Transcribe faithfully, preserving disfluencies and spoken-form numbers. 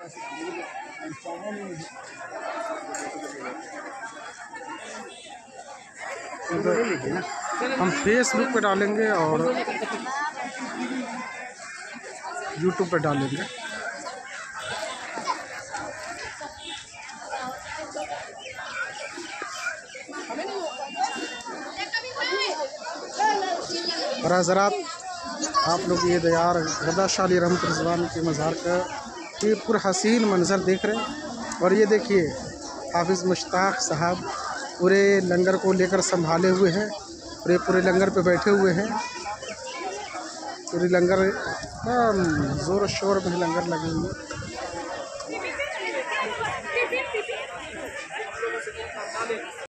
हम फेसबुक पे डालेंगे और यूट्यूब पे डालेंगे। और हज़रात आप लोग ये दयार गदा शाह अली रहमत रिज़वान के मज़ार का ये पूरा हसीन मंज़र देख रहे हैं। और ये देखिए हाफिज़ मुश्ताक साहब पूरे लंगर को लेकर संभाले हुए हैं और ये पूरे लंगर पे बैठे हुए हैं। पूरी लंगर ज़ोर शोर में लंगर लगे हुए हैं।